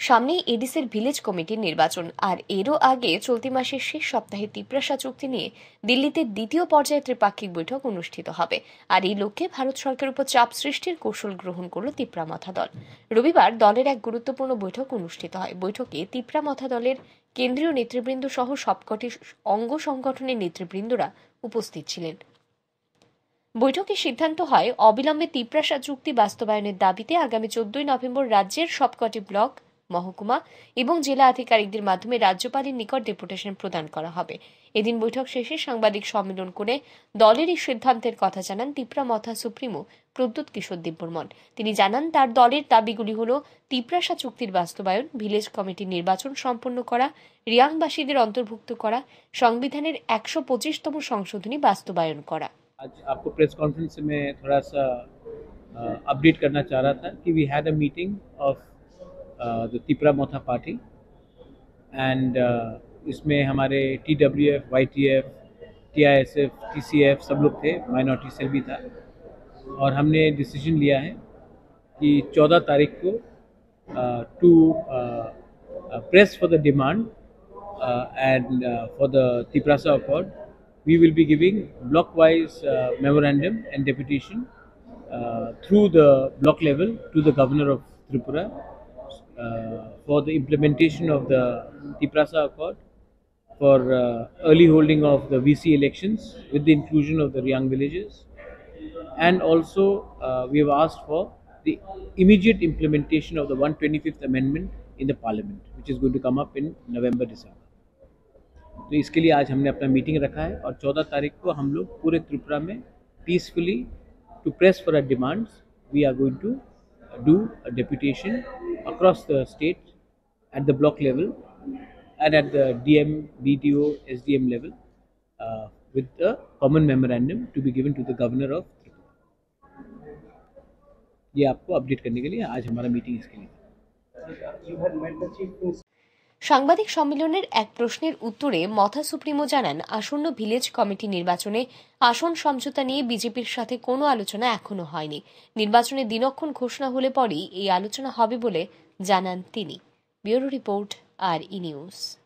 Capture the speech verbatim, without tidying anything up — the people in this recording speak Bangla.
সামনেই এডিসির ভিলেজ কমিটির নির্বাচন, আর এরও আগে চলতি মাসের শেষ সপ্তাহে তিপ্রাসা চুক্তি নিয়ে দিল্লিতে দ্বিতীয় পর্যায়ে ত্রিপাক্ষিক বৈঠক অনুষ্ঠিত হবে। আর এই লক্ষ্যে ভারত সরকারের উপর চাপ সৃষ্টির কৌশল গ্রহণ করল তিপ্রা মথা দল। রবিবার দলের এক গুরুত্বপূর্ণ বৈঠক অনুষ্ঠিত হয়। বৈঠকে তিপ্রা মথা দলের কেন্দ্রীয় নেতৃবৃন্দ সহ সবকটি অঙ্গ সংগঠনের নেতৃবৃন্দরা উপস্থিত ছিলেন। বৈঠকে সিদ্ধান্ত হয় অবিলম্বে তিপ্রাসা চুক্তি বাস্তবায়নের দাবিতে আগামী চোদ্দই নভেম্বর রাজ্যের সবকটি ব্লক, মহকুমা এবং জেলা আধিকারিকদের মাধ্যমে রাজ্যপালের নিকট ডেপুটেশন প্রদান করা হবে। এদিন বৈঠক শেষে সাংবাদিক সম্মেলন করে দলের এই সিদ্ধান্তের কথা জানান তিপ্রা মথা সুপ্রিমো প্রদ্যুৎ কিশোর দেববর্মন। তিনি জানান, তার দলের দাবিগুলি হল তিপ্রাসা চুক্তির বাস্তবায়ন, ভিলেজ কমিটির নির্বাচন সম্পন্ন করা, রিয়াংবাসীদের অন্তর্ভুক্ত করা, সংবিধানের একশো পঁচিশতম সংশোধনী বাস্তবায়ন করা। आज आपको प्रेस कॉन्फ्रेंस में थोड़ा सा अपडेट करना चाह रहा था कि we had a meeting of the Tipra Motha party and इसमें हमारे T W F, Y T F, T I S F, T C F सब लोग थे, माइनॉरिटी सेल भी था। और हमने डिसीजन लिया है कि चौदह तारीख को to press for the demand and for the Tiprasa accord we will be giving block-wise uh, memorandum and deputation uh, through the block level to the governor of Tripura uh, for the implementation of the Tiprasa Accord, for uh, early holding of the V C elections with the inclusion of the Riang villages, and also uh, we have asked for the immediate implementation of the one hundred twenty-fifth amendment in the parliament, which is going to come up in November December. तो इसके लिए आज हमने अपना मीटिंग रखा है और चौदह तारीख को हम लोग पूरे त्रिपुरा में peacefully to press for our demands we are going to do a deputation across the state at the block level and at the DM, BDO, SDM level with a common memorandum to be given to the governor of Tripura. ये आपको अपडेट करने के लिए आज हमारा मीटिंग इसके लिए। সাংবাদিক সম্মেলনের এক প্রশ্নের উত্তরে মথা সুপ্রিমো জানান, আসন্ন ভিলেজ কমিটি নির্বাচনে আসন সমঝোতা নিয়ে বিজেপির সাথে কোনো আলোচনা এখনো হয়নি। নির্বাচনের দিনক্ষণ ঘোষণা হলে পরেই এই আলোচনা হবে বলে জানান তিনি। Bureau report, R E news.